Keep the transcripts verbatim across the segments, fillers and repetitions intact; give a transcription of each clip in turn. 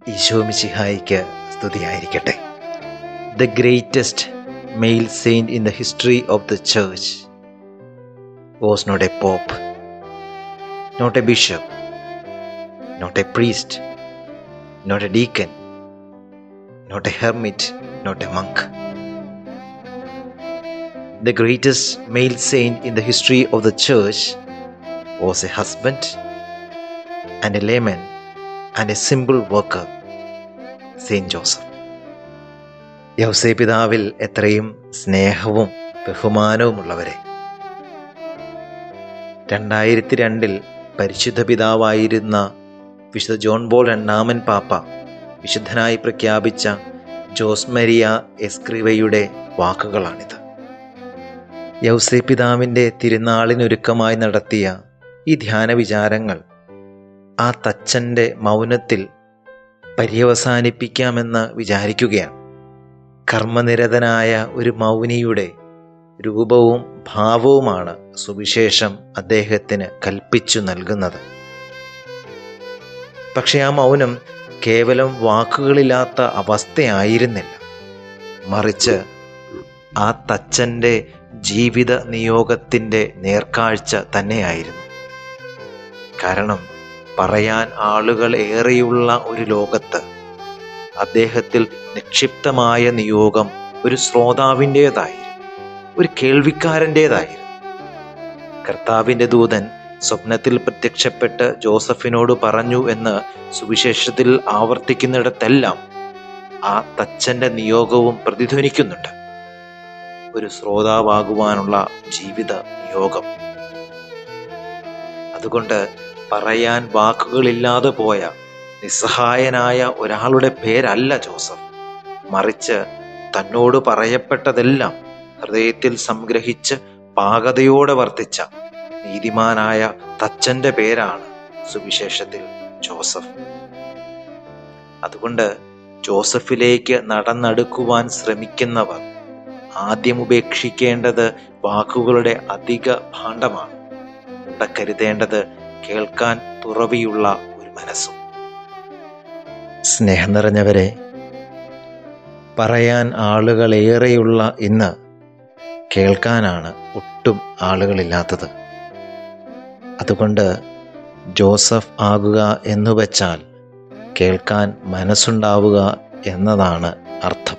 ഈശോ മിശിഹായിക്ക് സ്തുതിയായിരിക്കട്ടെ. The greatest male saint in the history of the church was not a pope, not a bishop, not a priest, not a deacon, not a hermit, not a monk. The greatest male saint in the history of the church was a husband and a layman and a simple worker, Saint Joseph. യൗസേ പിതാവിൽ എത്രയും സ്നേഹവും ബഹുമാനവുമുള്ളവരെ, രണ്ടായിരത്തി രണ്ടിൽ പരിശുദ്ധ പിതാവായിരുന്ന വിശുദ്ധ John Paul രണ്ടാമൻ പാപ്പ വിശുദ്ധനായി പ്രഖ്യാപിച്ച ജോസ് മരിയ എസ്ക്രിവയുടെ വാക്കുകളാണിത്. യൗസേ പിതാവിൻ്റെ തിരുനാളിനൊരുക്കമായി നടത്തിയ ഈ ധ്യാന വിചാരങ്ങൾ ആ തച്ചൻ്റെ മൗനത്തിൽ പര്യവസാനിപ്പിക്കാമെന്ന് വിചാരിക്കുകയാണ്. കർമ്മനിരതനായ ഒരു മൗനിയുടെ രൂപവും ഭാവവുമാണ് സുവിശേഷം അദ്ദേഹത്തിന് കൽപ്പിച്ചു നൽകുന്നത്. പക്ഷെ ആ മൗനം കേവലം വാക്കുകളില്ലാത്ത അവസ്ഥയായിരുന്നില്ല, മറിച്ച് ആ തച്ചൻ്റെ ജീവിത നിയോഗത്തിൻ്റെ നേർക്കാഴ്ച തന്നെയായിരുന്നു. കാരണം പറയാൻ ആളുകൾ ഏറെയുള്ള ഒരു ലോകത്ത് അദ്ദേഹത്തിൽ നിക്ഷിപ്തമായ നിയോഗം ഒരു ശ്രോതാവിൻ്റേതായിരുന്നു, ഒരു കേൾവിക്കാരൻ്റേതായിരുന്നു. കർത്താവിൻ്റെ ദൂതൻ സ്വപ്നത്തിൽ പ്രത്യക്ഷപ്പെട്ട് ജോസഫിനോട് പറഞ്ഞു എന്ന് സുവിശേഷത്തിൽ ആവർത്തിക്കുന്നിടത്തെല്ലാം ആ തച്ചൻ്റെ നിയോഗവും പ്രതിധ്വനിക്കുന്നുണ്ട്. ഒരു ശ്രോതാവാകുവാനുള്ള ജീവിത നിയോഗം. അതുകൊണ്ട് പറയാൻ വാക്കുകളില്ലാതെ പോയ നിസ്സഹായനായ ഒരാളുടെ പേരല്ല ജോസഫ്, മറിച്ച് തന്നോട് പറയപ്പെട്ടതെല്ലാം ഹൃദയത്തിൽ സംഗ്രഹിച്ച് പാകതയോടെ വർത്തിച്ച നീതിമാനായ തച്ചൻ്റെ പേരാണ് സുവിശേഷത്തിൽ ജോസഫ്. അതുകൊണ്ട് ജോസഫിലേക്ക് നടന്നടുക്കുവാൻ ശ്രമിക്കുന്നവർ ആദ്യം ഉപേക്ഷിക്കേണ്ടത് വാക്കുകളുടെ അധിക ഭാണ്ഡമാണ്. ഇവിടെ കരുതേണ്ടത് കേൾക്കാൻ തുറവിയുള്ള ഒരു മനസ്സും. സ്നേഹം നിറഞ്ഞവരെ, പറയാൻ ആളുകളേറെയുള്ള ഇന്ന് കേൾക്കാനാണ് ഒട്ടും ആളുകളില്ലാത്തത്. അതുകൊണ്ട് ജോസഫ് ആകുക എന്നു വച്ചാൽ കേൾക്കാൻ മനസ്സുണ്ടാവുക എന്നതാണ് അർത്ഥം.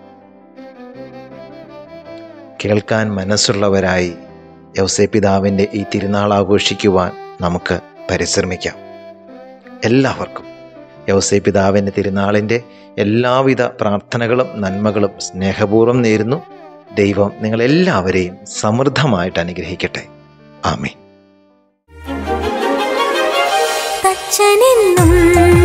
കേൾക്കാൻ മനസ്സുള്ളവരായി യൗസേ പിതാവിൻ്റെ ഈ തിരുനാൾ ആഘോഷിക്കുവാൻ നമുക്ക് പരിശ്രമിക്കാം. എല്ലാവർക്കും യൗസേ പിതാവിൻ്റെ തിരുനാളിൻ്റെ എല്ലാവിധ പ്രാർത്ഥനകളും നന്മകളും സ്നേഹപൂർവ്വം നേരുന്നു. ദൈവം നിങ്ങളെല്ലാവരെയും സമൃദ്ധമായിട്ട് അനുഗ്രഹിക്കട്ടെ. ആമേൻ.